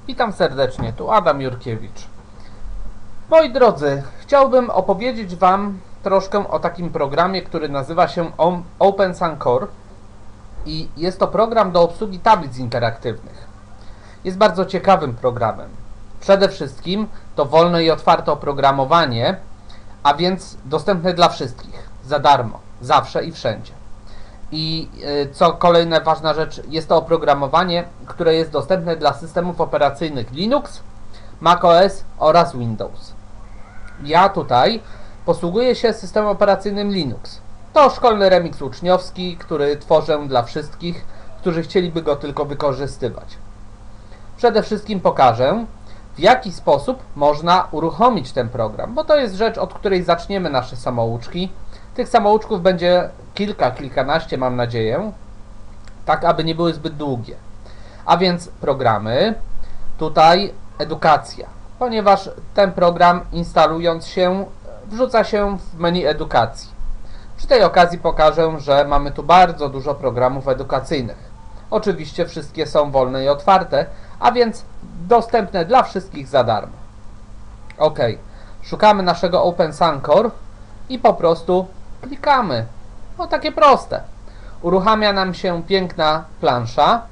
Witam serdecznie, tu Adam Jurkiewicz. Moi drodzy, chciałbym opowiedzieć Wam troszkę o takim programie, który nazywa się OpenSunCore i jest to program do obsługi tablic interaktywnych. Jest bardzo ciekawym programem. Przede wszystkim to wolne i otwarte oprogramowanie, a więc dostępne dla wszystkich, za darmo, zawsze i wszędzie. I co kolejna ważna rzecz, jest to oprogramowanie, które jest dostępne dla systemów operacyjnych Linux, macOS oraz Windows. Ja tutaj posługuję się systemem operacyjnym Linux. To szkolny remix uczniowski, który tworzę dla wszystkich, którzy chcieliby go tylko wykorzystywać. Przede wszystkim pokażę, w jaki sposób można uruchomić ten program, bo to jest rzecz, od której zaczniemy nasze samouczki. Tych samouczków będzie kilkanaście, mam nadzieję, tak aby nie były zbyt długie. A więc programy, tutaj edukacja, ponieważ ten program instalując się, wrzuca się w menu edukacji. Przy tej okazji pokażę, że mamy tu bardzo dużo programów edukacyjnych. Oczywiście wszystkie są wolne i otwarte, a więc dostępne dla wszystkich za darmo. Ok, szukamy naszego OpenSunCore i po prostu klikamy. No takie proste. Uruchamia nam się piękna plansza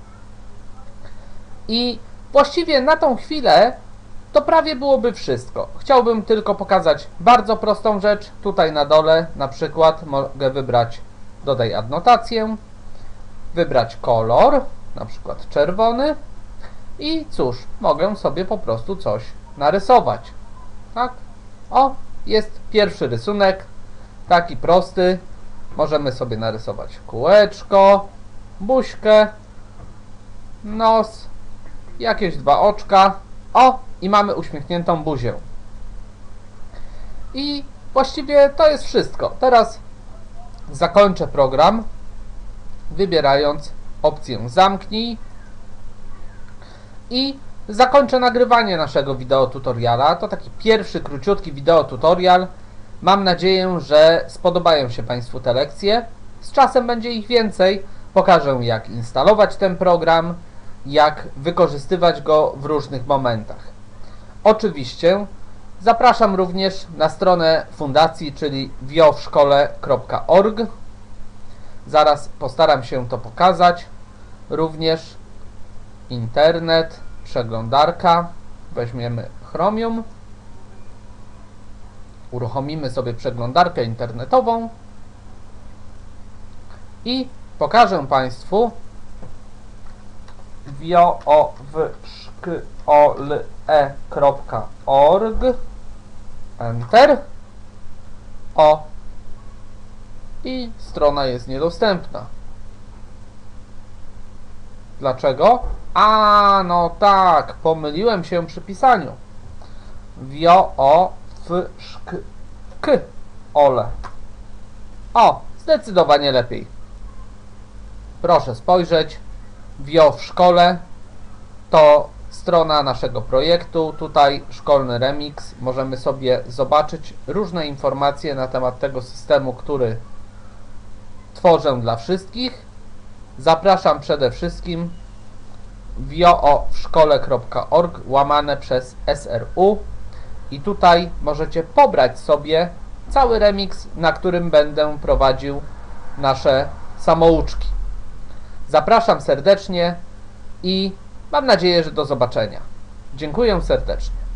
i właściwie na tą chwilę to prawie byłoby wszystko. Chciałbym tylko pokazać bardzo prostą rzecz. Tutaj na dole na przykład mogę wybrać dodaj adnotację, wybrać kolor, na przykład czerwony i cóż, mogę sobie po prostu coś narysować. Tak? O, jest pierwszy rysunek. Taki prosty. Możemy sobie narysować kółeczko, buźkę, nos, jakieś dwa oczka. O, i mamy uśmiechniętą buzię. I właściwie to jest wszystko. Teraz zakończę program, wybierając opcję zamknij i zakończę nagrywanie naszego wideotutoriala. To taki pierwszy króciutki wideotutorial. Mam nadzieję, że spodobają się Państwu te lekcje. Z czasem będzie ich więcej. Pokażę, jak instalować ten program, jak wykorzystywać go w różnych momentach. Oczywiście zapraszam również na stronę fundacji, czyli wiowszkole.org. Zaraz postaram się to pokazać. Również internet, przeglądarka. Weźmiemy Chromium. Uruchomimy sobie przeglądarkę internetową i pokażę Państwu wiowszkole.org. Enter. O. I strona jest niedostępna. Dlaczego? A, no tak, pomyliłem się przy pisaniu. Wiowszkole. O, zdecydowanie lepiej. Proszę spojrzeć. Wio w szkole to strona naszego projektu. Tutaj szkolny remix. Możemy sobie zobaczyć różne informacje na temat tego systemu, który tworzę dla wszystkich. Zapraszam przede wszystkim wiowszkole.org /SRU i tutaj możecie pobrać sobie cały remix, na którym będę prowadził nasze samouczki. Zapraszam serdecznie i mam nadzieję, że do zobaczenia. Dziękuję serdecznie.